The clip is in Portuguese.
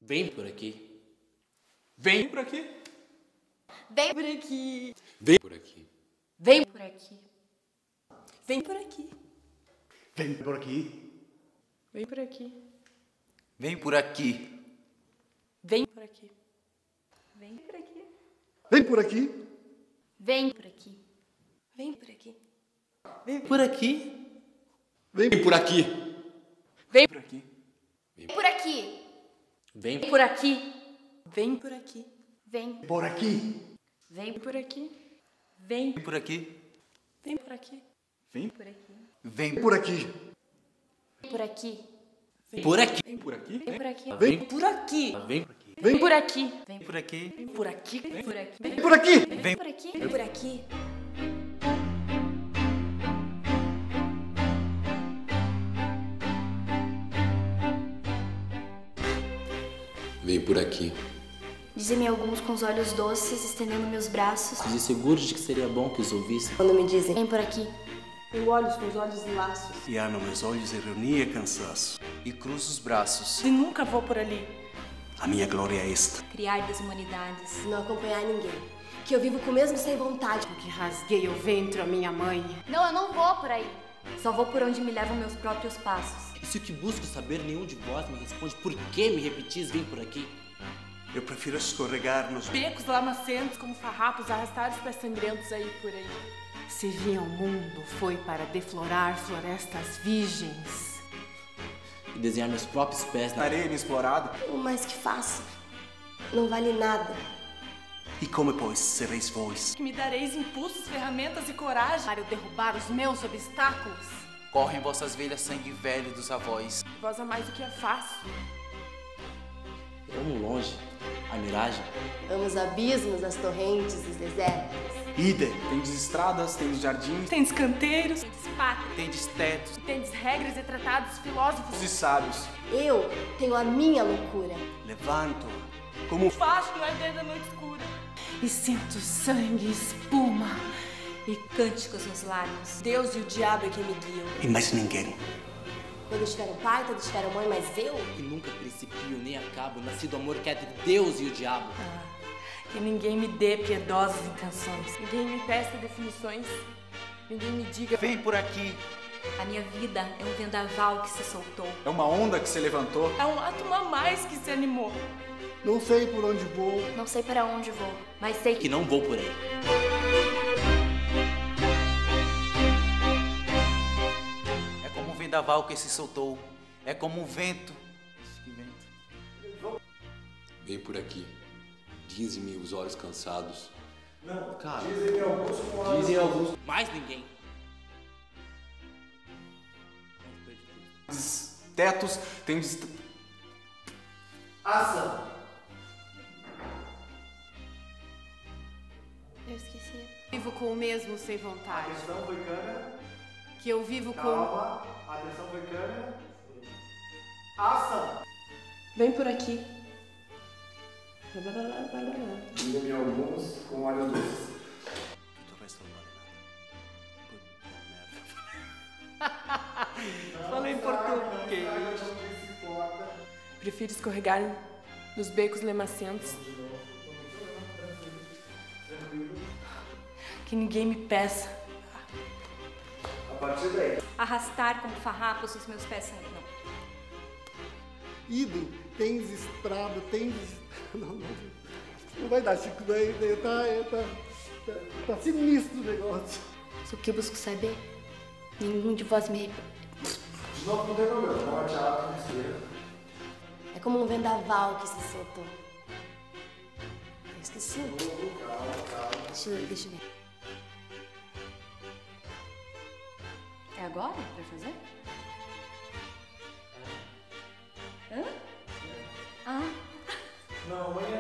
Vem por aqui. Vem por aqui. Vem por aqui. Vem por aqui. Vem por aqui. Vem por aqui. Vem por aqui. Vem por aqui. Vem por aqui. Vem por aqui. Vem por aqui. Vem por aqui. Vem por aqui. Vem por aqui. Vem por aqui. Vem Vem por aqui. Vem Por aqui. por aqui. Vem Vem por aqui. Vem por aqui. Vem por aqui. Vem por aqui. Vem Vem por aqui. Vem por aqui. Vem Por aqui. Vem Por aqui. Por aqui. por aqui. Vem por aqui. Vem por aqui. Vem por aqui. Vem por aqui. Vem por aqui. Vem por aqui. Vem por aqui. Vem por aqui. Vem por aqui. Vem por aqui. Vem por aqui. Vem por aqui. Dizem-me alguns com os olhos doces, estendendo meus braços. Dizem seguros de que seria bom que os ouvissem. Quando me dizem, vem por aqui. Eu olho com os olhos laços. E há nos meus olhos ironia e cansaço. E cruzo os braços. E nunca vou por ali. A minha glória é esta. Criar deshumanidades. Não acompanhar ninguém. Que eu vivo com o mesmo sem vontade. Que rasguei o ventre a minha mãe. Não, eu não vou por aí. Só vou por onde me levam meus próprios passos. E se o que busco saber nenhum de vós me responde, por que me repetis vem por aqui? Eu prefiro escorregar nos Becos lamacentos como farrapos arrastar os pés sangrentos aí por aí. Se vir ao mundo foi para deflorar florestas virgens. E desenhar meus próprios pés Na na areia inexplorada. O mais que faço não vale nada. E como, pois, sereis vós? Que me dareis impulsos, ferramentas e coragem para eu derrubar os meus obstáculos. Correm vossas veias sangue velho dos avós. Vós amais o que é fácil. Eu amo longe, a miragem. Amo os abismos, as torrentes, os desertos. Ide. Tendes estradas, tendes jardins, Tendes canteiros, tendes tetos tendes regras e tratados filósofos. e sábios. Eu tenho a minha loucura. Levanto-a. Como Faço no arder da noite escura. E sinto sangue e espuma. E cânticos nos lábios. Deus e o diabo é quem me guiam. e mais ninguém. Todos tiveram pai, todos tiveram mãe, mas eu? Que nunca principio nem acabo, nascido amor que é entre Deus e o diabo. Que ninguém me dê piedosas intenções. Ninguém me peça definições. Ninguém me diga. Vem por aqui. A minha vida é um vendaval que se soltou. É uma onda que se levantou. É um átomo a mais que se animou. Não sei por onde vou. Não sei para onde vou, mas sei Que que não vou por aí. É como um vendaval que se soltou. É como um vento. Que vento. Vem por aqui. Dizem-me os olhos cansados. Não, cara. Dizem alguns. Mais ninguém. Tetos, tendes... Ação. eu esqueci. Vivo com o mesmo sem vontade. Atenção, foi câmera. Que eu vivo com. Calma. Atenção, foi câmera. Ação. Vem por aqui. Diga-me alguns com olhos doces. Tudo o resto não vale nada. Puta merda. Falei português. Prefiro escorregar nos becos lamacentos. Que ninguém me peça. A partir daí. Arrastar como farrapos os meus pés saíram. Idem, tens estrada, tens... Não vai dar, Chico, daí tá sinistro o negócio. Se o que eu busco saber, nenhum de vós me... De novo, não tem problema, norte, alto, esquerda. É como um vendaval que se soltou. Eu esqueci. Deixa eu ver. É agora pra fazer? Hã? Ah, Não, amanhã.